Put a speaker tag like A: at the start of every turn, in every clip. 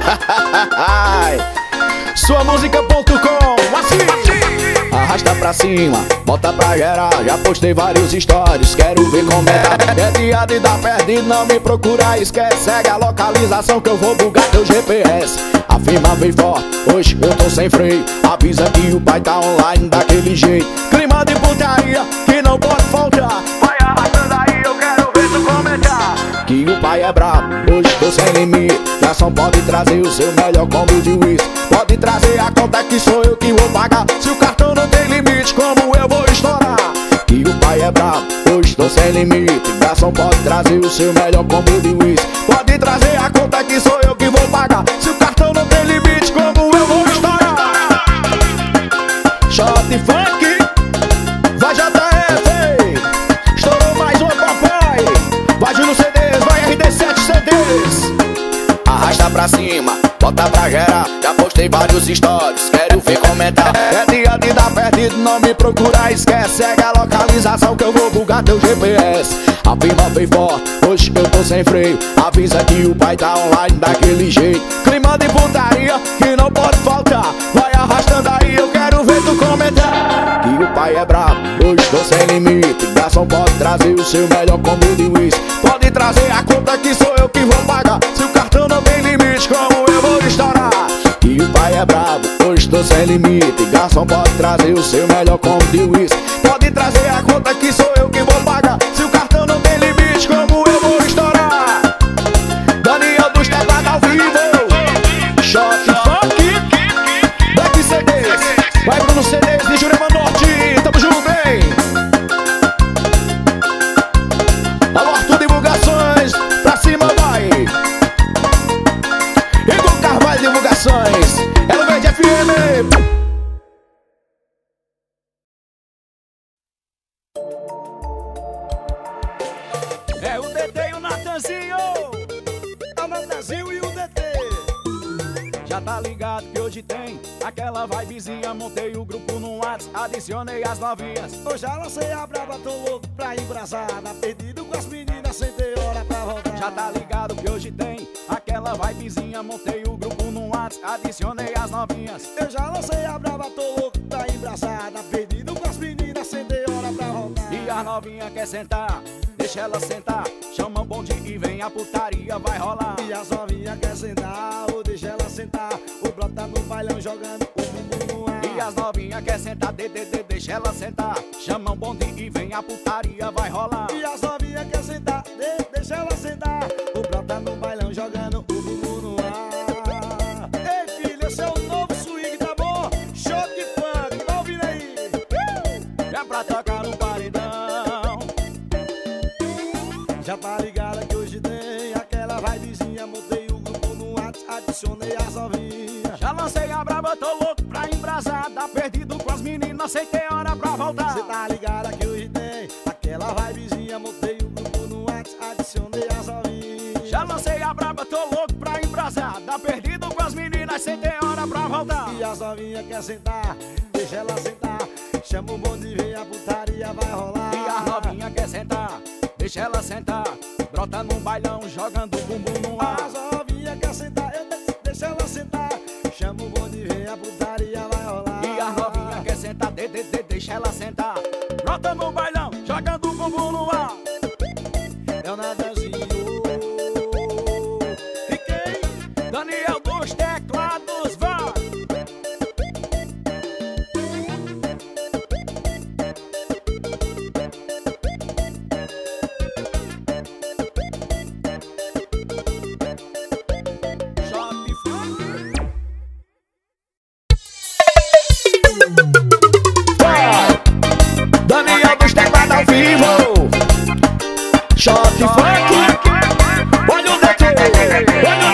A: Suamusica.com, assim. Arrasta pra cima, bota pra gerar. Já postei vários stories, quero ver comentar. É dia de dar perdido, não me procura, esquece. Segue a localização que eu vou bugar teu GPS. A firma vem forte, hoje eu tô sem freio. Avisa que o pai tá online daquele jeito. Clima de putaria que não pode faltar. Vai arrastando aí, eu quero ver tu comentar. Que o pai é brabo, hoje tô sem limite. Garçom pode trazer o seu melhor combo de whisky. Pode trazer a conta que sou eu que vou pagar. Se o cartão não tem limite, como eu vou estourar? Que o pai é brabo, hoje tô sem limite. Garçom pode trazer o seu melhor combo de whisky. Pode trazer a conta que sou eu que vou pagar. Se o cartão não tem limite, como eu vou estourar? Shot funk, vai JF, estourou mais um papai. Vai Júlio CDs, vai RD7 CDs. Arrasta pra cima, bota pra gerar. Já postei vários stories, quero ver comentar. É dia de dar perdido, não me procura, esquece. Segue a localização que eu vou bugar teu GPS. A firma vem forte, hoje eu tô sem freio. Avisa que o pai tá online daquele jeito. Clima de putaria que não pode faltar. Vai arrastando aí, eu quero ver tu comentar. Que o pai é brabo, hoje tô sem limite. Garçom pode trazer o seu melhor combo de whisky. Pode trazer a conta que sou eu que vou pagar. Se o cartão não tem limite, como eu vou estourar? Que o pai é brabo, hoje tô sem limite. Garçom pode trazer o seu melhor combo de whisky. Pode trazer a conta que sou eu que vou pagar. Se o cartão não tem limite, como eu vou estourar? Daniel dos teclados ao vivo, Shot Funk, Black CDs, vai Bruno CDs de Jurema Norte, tamo junto, hein? Alô Arthur Divulgações, pra cima vai. Igor Carvalho Divulgações, Elo Verde FM. É o DT e o Natanzinho, é o Natanzinho e o DT. Já tá ligado que hoje tem aquela vibezinha. Montei o grupo no WhatsApp, adicionei as novinhas.
B: Eu já lancei a braba, tô louco pra embrasada. Perdido com as meninas sem ter hora pra voltar.
A: Já tá ligado que hoje tem aquela vibezinha. Montei o grupo no WhatsApp, adicionei as novinhas.
B: Eu já lancei a braba, tô louco pra embrasada. Perdido com as meninas sem ter hora pra voltar.
A: E a novinha quer sentar, deixa ela sentar. Chama o bonde e vem a putaria, vai rolar.
B: E as novinhas quer sentar, ou deixa ela sentar. O brota no bailão jogando o bumbum no ar.
A: E as novinhas quer sentar, deixa ela sentar. Chama o bonde e vem a putaria, vai rolar.
B: E as novinhas quer sentar, deixa ela sentar. O brota no bailão jogando o bumbum no ar. Ei filho, esse é o novo swing, tá bom? Shot funk, vai ouvindo aí.
A: É pra tocar no paredão.
B: Já tá ligada que hoje tem aquela vibezinha. Montei o grupo no WhatsApp, adicionei as novinhas.
A: Já lancei a braba, tô louco pra embrasar. Tá perdido com as meninas, sem ter hora pra voltar.
B: Cê tá ligada que hoje tem aquela vibezinha. Montei o grupo no WhatsApp, adicionei as novinhas.
A: Já lancei a braba, tô louco pra embrasar. Tá perdido com as meninas, sem ter hora pra voltar.
B: E as novinhas quer sentar, deixa ela sentar. Chama o bonde e vem a putaria, vai rolar.
A: E as novinhas quer sentar, deixa ela sentar. Brota no bailão, jogando o bumbum no ar.
B: As novinhas quer sentar, deixa ela sentar. Chama o bonde e vem a putaria, vai rolar.
A: E as novinhas quer sentar, deixa ela sentar. Brota no bailão, jogando o bumbum no ar.
B: É o Natanzinho.
A: E quem? Daniel dos teclados, vai. Daniel dos teclados ao vivo, Shot Funk, olha o DT, olha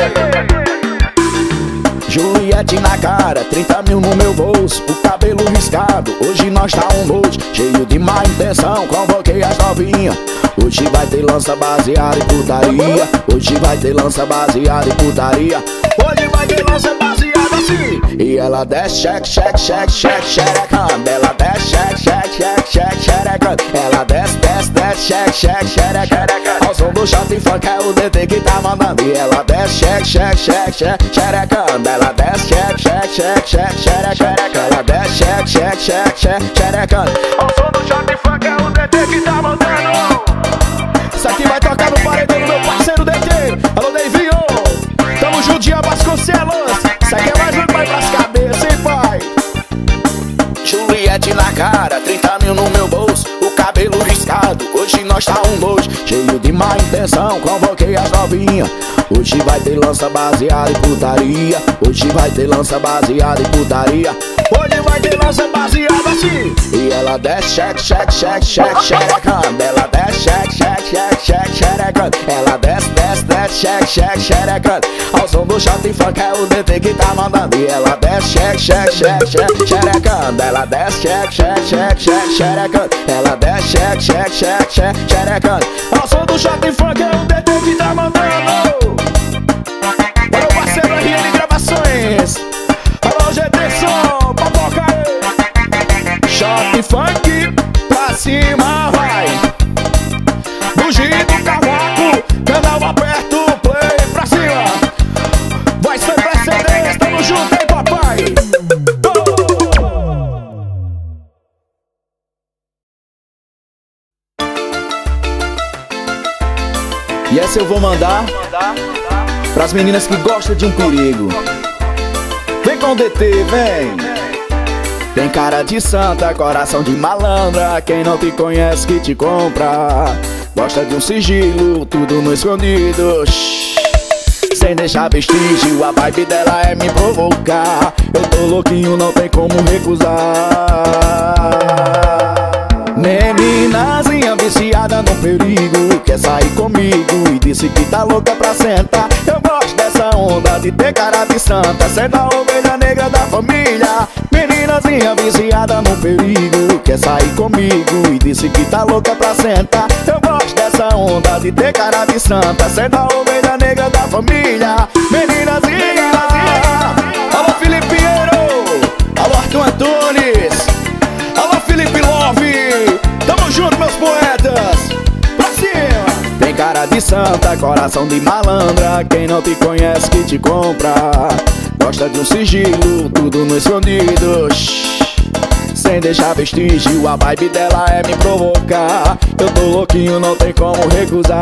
A: o DT. Juliette na cara, 30 mil no meu bolso, o cabelo riscado, hoje nós tá um load. Cheio de má intenção, convoquei as novinhas. Hoje vai ter lança baseada em putaria. Hoje vai ter lança baseada em putaria. Hoje vai ter lança baseada assim. E ela desce, cheque, cheque, cheque, cheque, xerecando. Ela desce, cheque, cheque, cheque, cheque, xerecando. Ela desce, desce, desce, cheque, cheque, xerecando. Ao som do shot funk é o DT que tá mandando. E ela desce, cheque, cheque, cheque, cheque, xerecando. Ela desce, cheque, cheque, cheque, cheque, xerecando. Ela desce, cheque, cheque, cheque, cheque, xerecando. Ao som do shot funk é o DT que tá mandando. Isso aqui vai tocar no paredão do meu parceiro DT. Alô, Davinho. Tamo juntinho, Vasconcelos. Isso aqui é mais um que vai pras cabeças, hein, pai? Juliette na cara, 30 mil no meu bolso, o cabelo riscado, hoje nós tá um nojo. Cheio de má intenção, convoquei as novinhas. Hoje vai ter lança baseada em putaria. Hoje vai ter lança baseada em putaria. Hoje vai ter lança baseada assim. E ela desce, cheque, cheque, cheque, cheque, xerecando. Ela desce, cheque, cheque, cheque, cheque, xerecando. Ela desce, desce, desce, cheque, cheque, xerecando. Ao som do shot funk é o DT que tá mandando. E ela desce, cheque, cheque, cheque, cheque, xerecando. Ela desce, cheque, cheque, cheque, cheque, xerecando. Ela desce, cheque, cheque, cheque, cheque, xerecando. Ao som do shot funk é o DT que tá mandando. Meu parceiro RN Gravações. Alô, GT papoca aí. Shot funk pra cima, vai. Bugir do cavaco, canal aberto, play pra cima. Vai ser precedente, tamo junto, hein, papai. E essa eu vou mandar pras meninas que gostam de um perigo. Vem com o DT, vem. Tem cara de santa, coração de malandra. Quem não te conhece que te compra. Gosta de um sigilo, tudo no escondido. Shhh. Sem deixar vestígio, a vibe dela é me provocar. Eu tô louquinho, não tem como recusar. Meninazinha viciada no perigo, quer sair comigo e disse que tá louca pra sentar. Eu gosto dessa onda de ter cara de santa, sendo a ovelha negra da família. Meninazinha viciada no perigo, quer sair comigo e disse que tá louca pra sentar. Eu gosto dessa onda de ter cara de santa, sendo a ovelha negra da família. Meninazinha. Alô, Felipe Pinheiro. Alô, Arthur Antunes. Alô, Felipe Love. Tamo junto, meus poetas. Pra cima. Tem cara de santa, coração de malandra. Quem não te conhece que te compra. Gosta de um sigilo, tudo no escondido. Shhh. Sem deixar vestígio, a vibe dela é me provocar. Eu tô louquinho, não tem como recusar.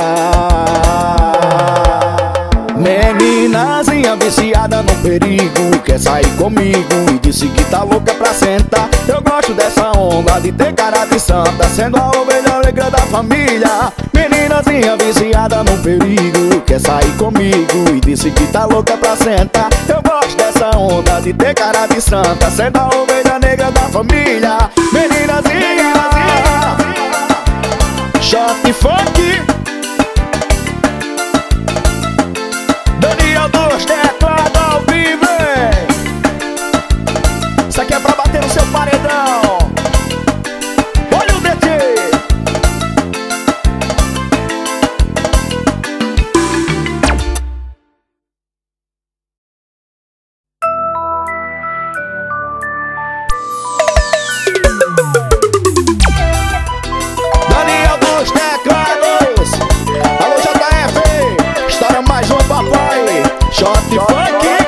A: Meninazinha viciada no perigo, quer sair comigo e disse que tá louca pra sentar. Eu gosto dessa onda de ter cara de santa, sendo a ovelha negra da família. Meninazinha viciada no perigo, quer sair comigo e disse que tá louca pra sentar. Eu gosto dessa onda de ter cara de santa, sendo a ovelha negra da família. Meninazinha. Shot funk. Daniel dos teclados ao vivo. Isso aqui é pra bater no seu paredão. Olha o DT. Daniel dos teclados. Alô, JF. Estoura mais um, papai. Shot funk.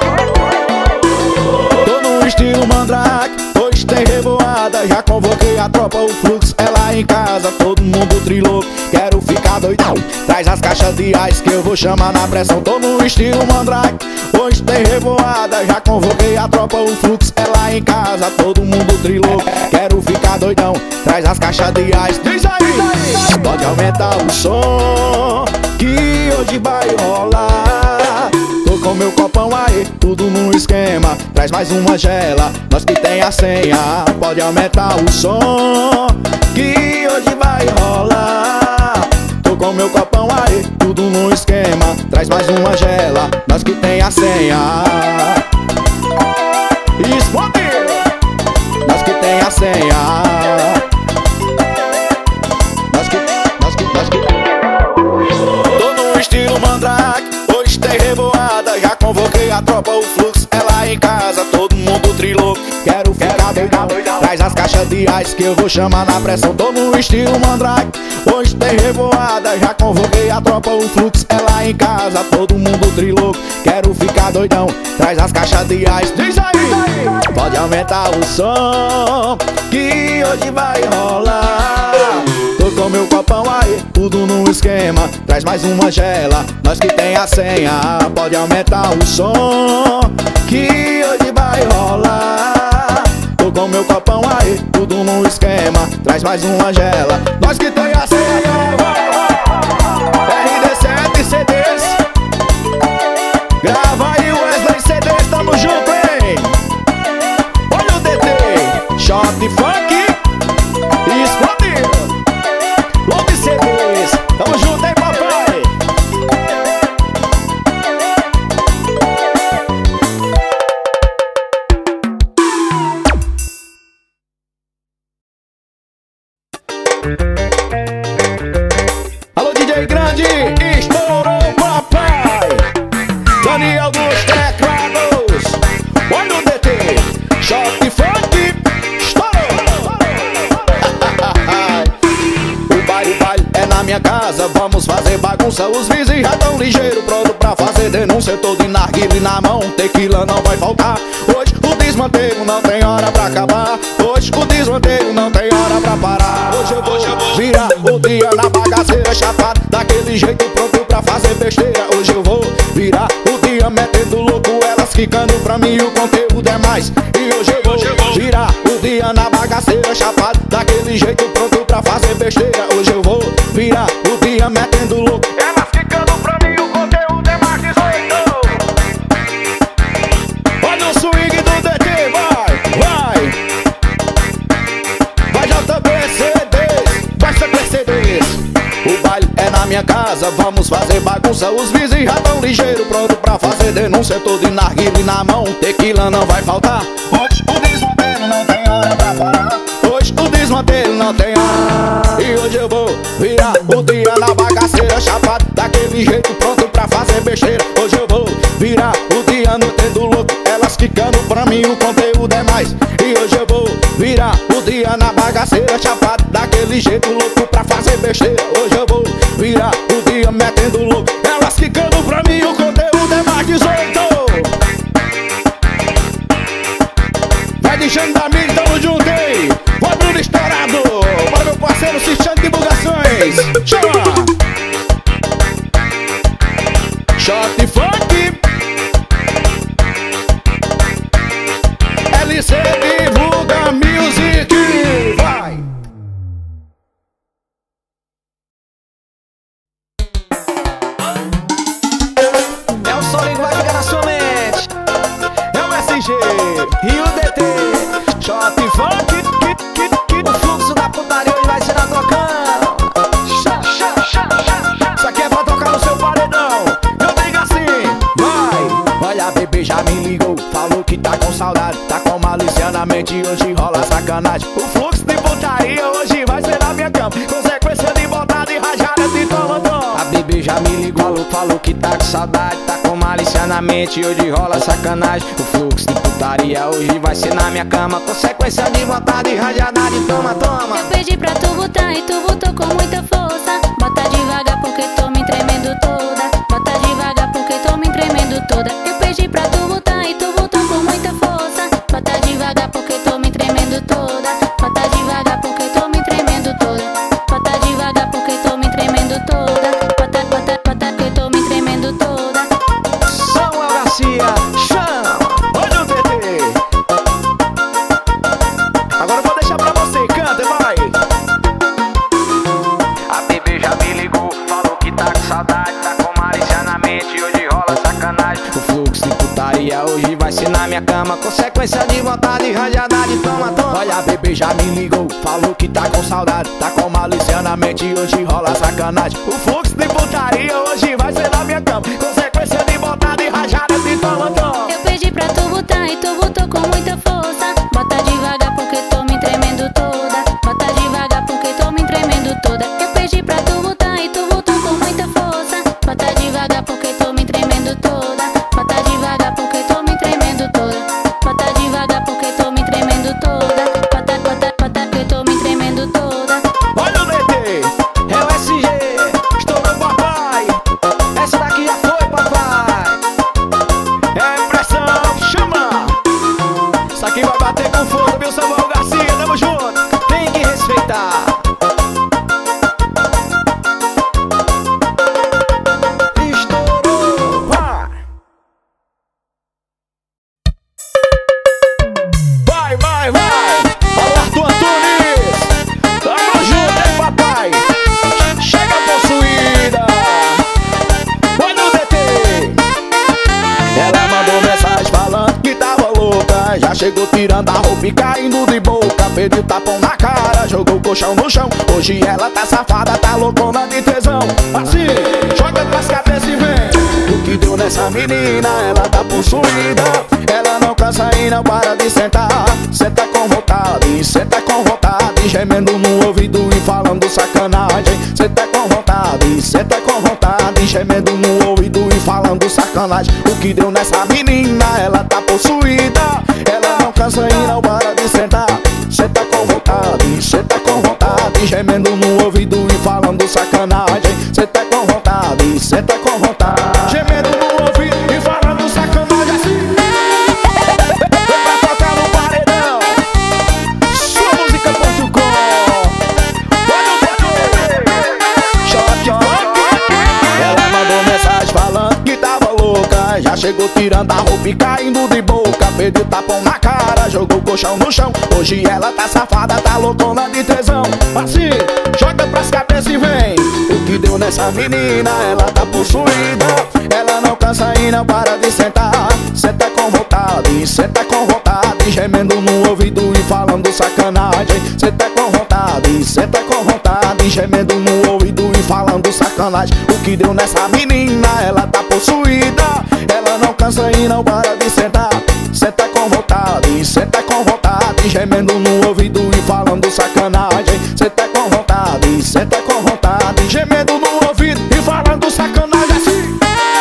A: Tô no estilo mandrake, hoje tem revoada. Já convoquei a tropa, o fluxo é lá em casa. Todo mundo trilouco, quero ficar doidão. Traz as caixas de ice que eu vou chamar na pressão. Tô no estilo mandrake, hoje tem revoada. Já convoquei a tropa, o fluxo é lá em casa. Todo mundo trilouco, quero ficar doidão. Traz as caixas de ice, diz aí. Pode aumentar o som, que hoje vai rolar. Tô com meu copão aí, tudo no esquema. Traz mais uma gela, nós que tem a senha. Pode aumentar o som, que hoje vai rolar. Tô com meu copão aí, tudo no esquema. Traz mais uma gela, nós que tem a senha. Explode! Nós que tem a senha. Tô no estilo mandrake, hoje tem revoada. Já convoquei a tropa, o fluxo é lá em casa. caixas de ice que eu vou chamar na pressão. Tô no estilo Mandrake, hoje tem revoada. Já convoquei a tropa, o fluxo é lá em casa. Todo mundo trilouco, quero ficar doidão. Traz as caixas de ice, diz aí. Pode aumentar o som, que hoje vai rolar. Tô com meu copão aí, tudo no esquema. Traz mais uma gela, nós que tem a senha. Pode aumentar o som, que hoje vai rolar. Tô com meu copão aí, tudo no esquema. Traz mais uma gela, nós que tem a senha. RD7 CDs, grava aí o Wesley CDs, tamo junto, hein? Olha o DT, shot funk e explodiu. Load CDs, tamo junto, hein, papai? Alô, DJ Grande, estourou, papai. Daniel dos teclados, olha o DT, shot funk, estourou. O baile é na minha casa, vamos fazer bagunça. Os vizinhos já tão ligeiro, pronto pra fazer denúncia. Tô de narguile na mão, tequila não vai faltar. Hoje o desmantelo não tem hora pra acabar. Hoje o desmantelo não tem hora pra parar. Hoje eu vou virar o dia na bagaceira, chapado daquele jeito, pronto pra fazer besteira. Hoje eu vou virar o dia metendo louco, elas ficando pra mim, o conteúdo é mais. E hoje eu vou virar o dia na bagaceira, chapado daquele jeito, pronto pra fazer besteira. Hoje eu vou virar o dia metendo louco, elas ficando pra mim, o conteúdo é mais 18. Olha o swing do DT, vai JBCDs, vai CDs. O baile é na minha casa, vamos fazer bagunça. Os vizinhos já tão ligeiro, pronto pra fazer denúncia. Tô de narguile na mão, tequila não vai faltar. Hoje o desmantelo não tem hora pra parar. Hoje o desmantelo não tem hora. E hoje eu vou virar o dia na bagaceira, chapado daquele jeito, pronto pra fazer besteira. Hoje eu vou virar o dia no tendo louco, elas ficando pra mim, o conteúdo é mais. E hoje eu vou virar o dia na bagaceira, chapado daquele jeito, louco pra fazer besteira. Hoje eu vou virar o dia metendo louco, elas ficando pra mim, o conteúdo é mais 18. Vai deixando da mídia, tamo junto, hein? Vai Bruno estourado, para meu parceiro Cristiano Divulgações. Chama! Shot funk, LC Divulga Music, vai! É o solinho que vai ficar na sua mente. É o SG e o DT. Shot funk, o fluxo da putaria hoje vai ser na tua cama. Isso aqui é pra tocar no seu paredão. Eu digo assim, vai! Olha, a bebê já me ligou, falou que tá com saudade, tá com malícia na mente, hoje rola sacanagem. O fluxo de putaria hoje vai ser na minha cama, consequência de botada e rajada de toma-toma. A bebê já me ligou, falou que tá com saudade, tá com malícia na mente, hoje rola sacanagem. O fluxo de putaria hoje vai ser na minha cama, consequência de botada e rajada de toma-toma.
C: Eu pedi pra tu botar e tu botou com muita força. Bota devagar porque tô me tremendo toda. Bota devagar porque tô me tremendo toda. Eu pedi pra tu botar e tu botou com muita força. Bota devagar porque tô me tremendo toda. Bota devagar porque tô me tremendo toda. Bota devagar porque tô me tremendo toda. Bota porque tô me tremendo toda.
A: Samuel Garcia, chama! Olha o DT. Agora eu vou deixar pra você, canta, vai! A bebê já me ligou, falou que tá com saudade, tá com malícia na mente, hoje rola sacanagem. O fluxo de putaria hoje vai ser na minha cama, consequência de vontade e rajada de toma-toma. Olha, a bebê já me ligou, falou que tá com saudade, tá com malícia na mente, hoje rola sacanagem. O fluxo de putaria hoje vai ser na minha cama, consequência de vontade e rajada de toma-toma.
C: Eu pedi pra tu botar e tu botou com muita força. Bota devagar porque tô me tremendo toda. Bota devagar porque tô me tremendo toda. Eu pedi pra tu botar e tu botou com muita força. Bota devagar porque tô me tremendo toda. Bota devagar porque tô me tremendo toda. Bota devagar porque tô me tremendo toda. Bota
A: Já chegou tirando a roupa e caindo de boca. Pediu tapão na cara, jogou o colchão no chão. Hoje ela tá safada, tá loucona de tesão. Assim, joga pras cabeças e vem. O que deu nessa menina, ela tá possuída. Ela não cansa e não para de sentar. Senta com vontade, senta com vontade, gemendo no ouvido e falando sacanagem. Senta com vontade, senta com vontade, gemendo no ouvido e falando sacanagem. O que deu nessa menina, ela tá possuída. Ela não cansa e não para de sentar. Senta com vontade, gemendo no ouvido e falando sacanagem. Senta com vontade, gemendo no ouvido e falando sacanagem assim. Pra tocar no paredão, sua música.com. Olha o dedo, choque. Ela mandou mensagem falando que tava louca. Já chegou tirando a roupa e caindo de boca. Pediu tapão na cara, jogou o colchão no chão. Hoje ela tá safada, tá loucona de tesão. Assim, joga pras cabeças e vem. O que deu nessa menina, ela tá possuída. Ela não cansa e não para de sentar. Senta com vontade, gemendo no ouvido e falando sacanagem. Senta com vontade, gemendo no ouvido e falando sacanagem. O que deu nessa menina, ela tá possuída. Ela não cansa e não para de sentar. Senta com vontade, gemendo no ouvido e falando sacanagem. Senta com vontade, gemendo no ouvido e falando sacanagem assim.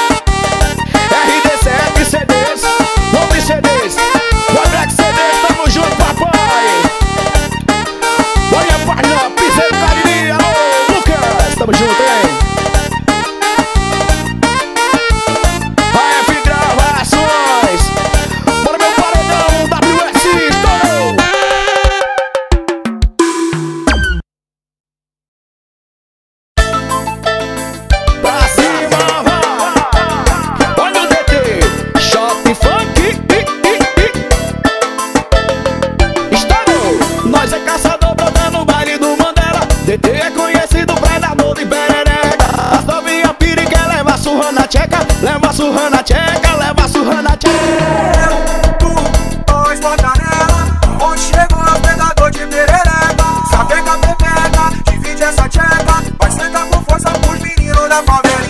A: RD7 CDs, nome CDs, Quadrax CDs, tamo junto, papai. Olha a página, Piseiro Cariri, alô, Lucas, tamo junto, hein? AF Gravações, bora meu paredão, WS, estourou! Pra cima, vai! Olha o DT, Shop Funk, estourou! Nós é caçador, brotando no baile do Mandela. DT é conhecido, predador de perereca. As novinhas piri quer levar surra na tcheca. Leva surra na tcheca, leva surra na tcheca.
D: Dois mortadela, onde chegam os predador de perereca. Sapeca, pepeca, divide essa tcheca. Vai sentar com força pros meninos da favela.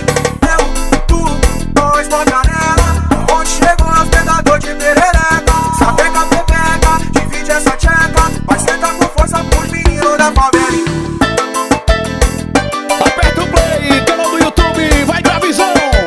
D: Dois mortadela, onde chegam os predador de perereca. Sapeca, pepeca, divide essa tcheca. Vai sentar com força pros meninos da favela.
A: Aperta o play, canal do YouTube, vai pra visão.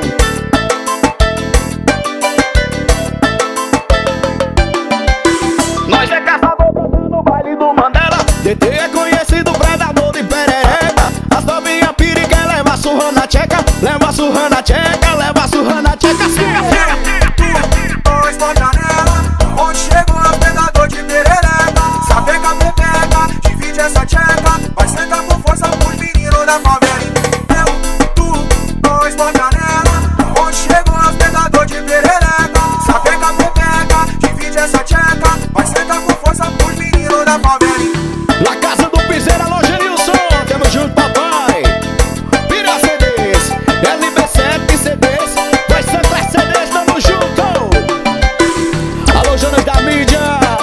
A: Nós é caçador, no baile do Mandela. DT é conhecido, predador de perereca. As novinhas piri quer levar surra na tcheca. Leva surra na tcheca, leva surra na tcheca.
D: Dois mortadela, onde chegam os predador de perereca. Sapeca, pepeca, divide essa tcheca. Vai sentar com força pros meninos da favela. Dois mortadela, onde chegam os predador de perereca. Sapeca, pepeca, divide essa tcheca. Vai sentar com força pros meninos da favela.
A: Na casa do Piseiro, alô Genilson, tamo junto, papai. Vira CDs, LB7 CDs, vai Santa CDs, tamo junto. Alô Jonas da mídia,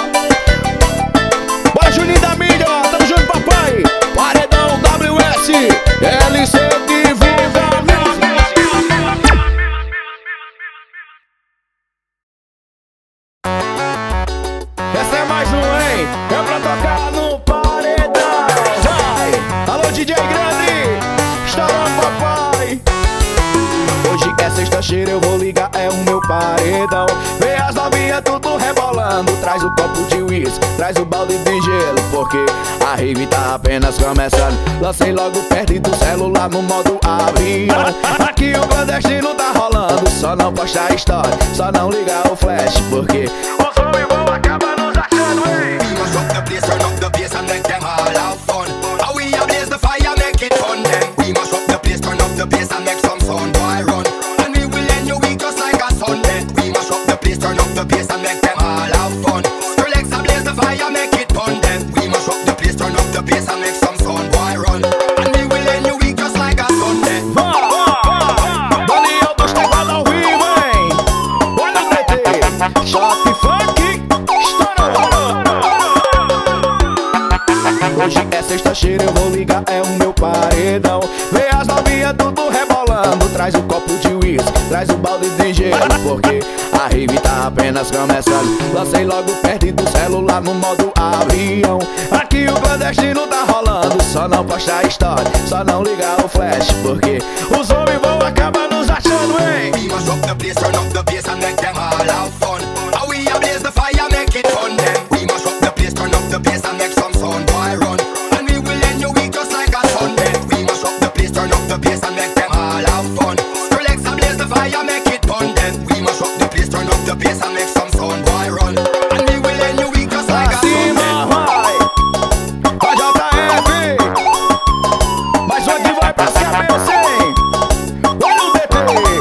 A: bora Juninho da mídia, tamo junto, papai. Paredão WS, LC divulga. Essa é mais um, hein? É pra tocar no paredão. Vai! Alô, DJ Grande! Estourando, papai! Hoje é sexta-feira, eu vou ligar, é o meu paredão. Vê as novinhas tudo rebolando. Traz o copo de uísque, traz o balde de gelo, porque a rave tá apenas começando. Lancei logo perto do celular no modo avião. Aqui o clandestino tá rolando. Só não postar história, só não ligar o flash, porque os homens vão acabar nos achando, hein?
E: We must rock the place, turn up the bass and make them all have fun. How we ablaze the fire, make it fun then. We must rock the place, turn up the bass and make some sound, boy, run. And we will end your week just like a Sunday. We must rock the place, turn up the bass and make them all have fun. Skrillex ablaze the fire, make it fun then. We must rock the place, turn up the bass and make some sound, boy, run. And we will end your week just like a Sunday.
A: Daniel dos Teclados ao vivo, hein? Olha o DT, Shop Funk. porque a rave tá apenas começando. Lancei logo perto do celular no modo avião. Aqui o clandestino tá rolando, só não postar história, só não ligar o flash, porque os homens vão acabar nos achando, hein?
E: We must up the place, turn up the bass and make them all have fun. How we ablaze the fire, make it fun then. We must up the place, turn up the bass and make some sound boy run. And we will end your week just like a Sunday. We must up the place, turn up the bass and make them all have fun. Skrillex ablaze the fire, make it fun then. We must up the place, turn up the bass and make some sound boy run. And we will end your week just like a Sunday.
A: Mas onde vai pra CBC? Olha o DT.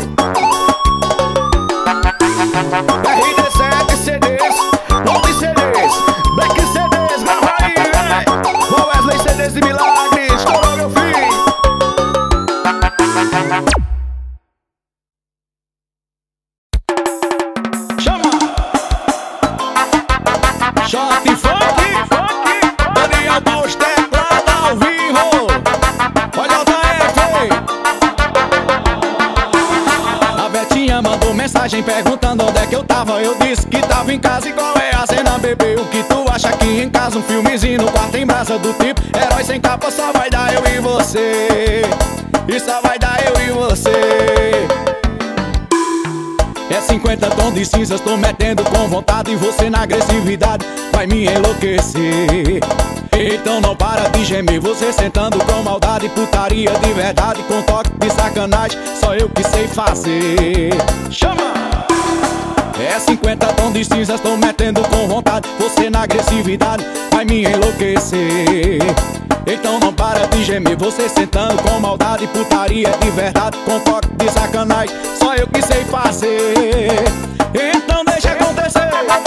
A: RD7 CDs, Love CDs, Black CDs, grava aí, véi. O Wesley CDs de milagre, estourou meu filho. Chama! Shot Funk, Daniel dos teclados ao vivo. Olha o TF. A Betinha mandou mensagem perguntando onde é que eu tava. Eu disse que tava em casa e qual é a cena, bebê. O que tu acha que em casa um filmezinho no quarto em brasa do tipo Herói Sem Capa só vai dar eu e você. E só vai dar eu e você. É 50 tons de cinzas, tô metendo com vontade. E você na agressividade vai me enlouquecer. Então não para de gemer, você sentando com maldade. Putaria de verdade, com toque de sacanagem, só eu que sei fazer. Chama! É 50 tons de cinzas, tô metendo com vontade. Você na agressividade vai me enlouquecer. Então não para de gemer, você sentando com maldade. Putaria de verdade, com toque de sacanagem, só eu que sei fazer. Então deixa acontecer.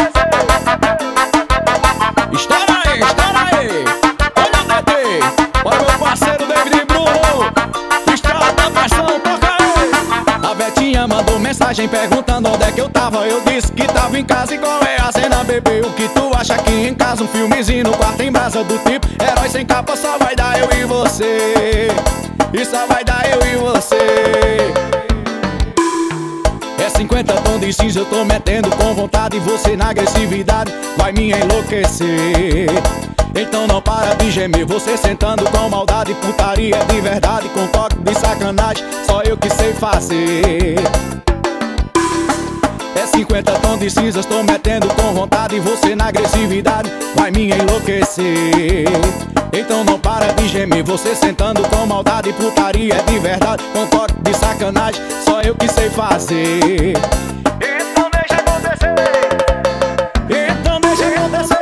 A: Estoura aí, estoura aí. Olha o DT, olha meu parceiro David Bruno. Estoura da pressão, toca aí. A Betinha mandou mensagem perguntando onde é que eu tava. Eu disse que tava em casa e qual é a cena, bebê. O que tu acha que em casa um filmezinho no quarto em brasa do tipo Herói Sem Capa só vai dar eu e você. E só vai dar eu e você. É 50 tons de cinza, eu tô metendo com vontade. E você na agressividade vai me enlouquecer. Então não para de gemer, você sentando com maldade. Putaria de verdade, com toque de sacanagem, só eu que sei fazer. É 50 tons de cinzas, tô metendo com vontade. E você na agressividade vai me enlouquecer. Então não para de gemer, você sentando com maldade. Putaria de verdade, com toque de sacanagem, só eu que sei fazer. Então deixa acontecer. Então deixa acontecer.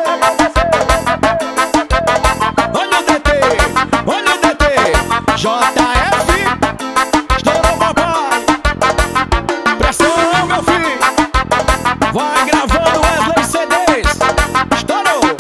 A: Olha o DT, olha o DT. JF, estourou papai. Pressão, meu filho. Vai gravando Wesley CDs. Estourou.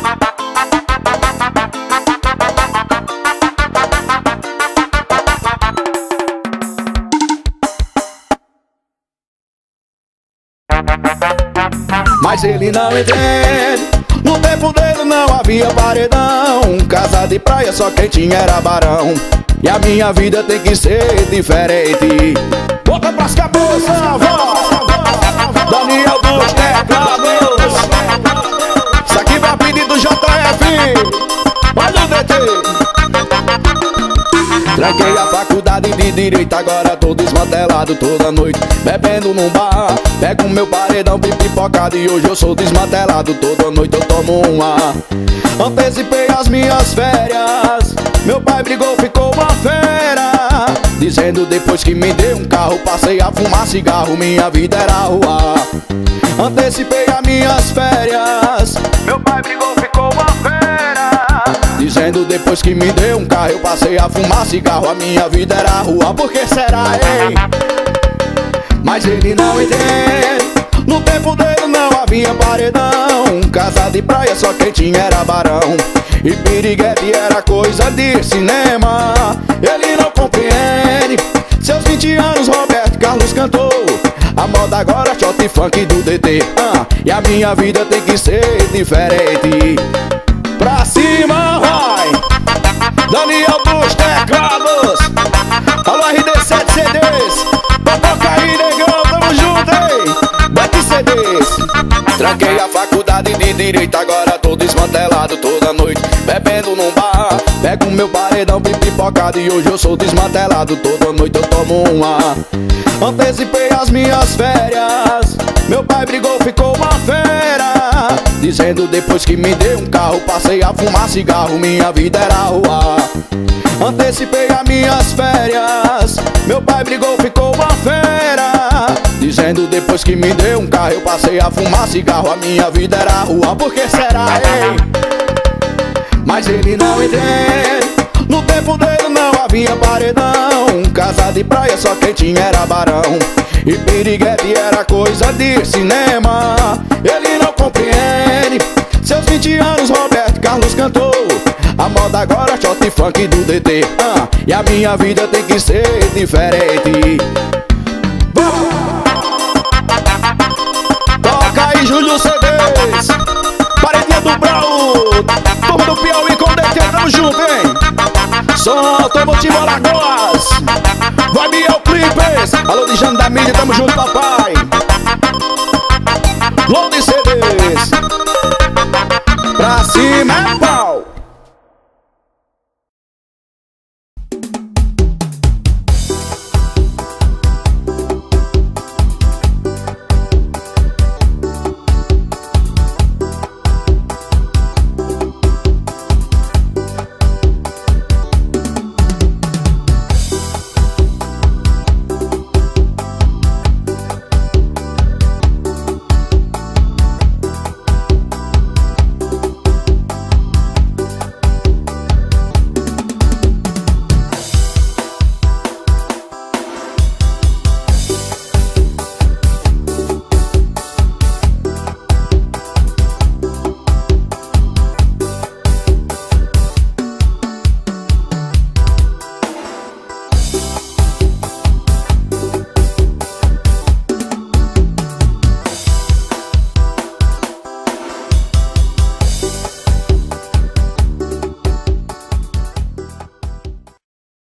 A: Mas ele não entende. No tempo dele não havia paredão. Casa de praia só quem tinha era barão. E a minha vida tem que ser diferente. Bota pras cabeças, voz. Daniel dos teclados. Isso aqui vai pedir do JF. Olha o DT. Tranquei a faculdade de Direito, agora tô desmantelado toda noite, bebendo num bar. Pego meu paredão pipocado e hoje eu sou desmantelado. Toda noite eu tomo uma. Antecipei as minhas férias. Meu pai brigou, ficou uma fera, dizendo depois que me deu um carro, passei a fumar cigarro, minha vida era rua. Antecipei as minhas férias. Meu pai brigou, ficou uma fera, dizendo depois que me deu um carro, eu passei a fumar cigarro, a minha vida era rua. Por que será, hein? Mas ele não entende. No tempo dele não havia paredão. Casa de praia só quem tinha era barão. E piriguete era coisa de cinema. Ele não compreende. Seus 20 anos Roberto Carlos cantou. A moda agora é shot funk do DT. E a minha vida tem que ser diferente. Pra cima vai Daniel dos teclados. Alô RD7 CDs. Toca aí, negão, tamo junto, hein? Tranquei a faculdade de Direito, agora tô desmantelado toda noite, bebendo num bar. Pego meu paredão bem pipocado e hoje eu sou desmantelado. Toda noite eu tomo uma. Antecipei as minhas férias, meu pai brigou, ficou uma fera, dizendo depois que me deu um carro, passei a fumar cigarro, minha vida era rua. Antecipei as minhas férias, meu pai brigou, ficou uma fera, dizendo depois que me deu um carro, eu passei a fumar cigarro, a minha vida era rua. Por que será, hein? Mas ele não entende, no tempo dele não havia paredão, casa de praia só quem tinha era barão, e piriguete era coisa de cinema. Ele não compreende, seus 20 anos Roberto Carlos cantou, a moda agora é shot funk do DT, e a minha vida tem que ser diferente. Toca aí, Júlio CDs, paredinha do Brau, turma do Piauí com DT, tamo junto, hein? Solta o motivo Alagoas, vai Biel Clipes, alô de Jane da Mídia, tamo junto, papai. Load CDs, pra cima é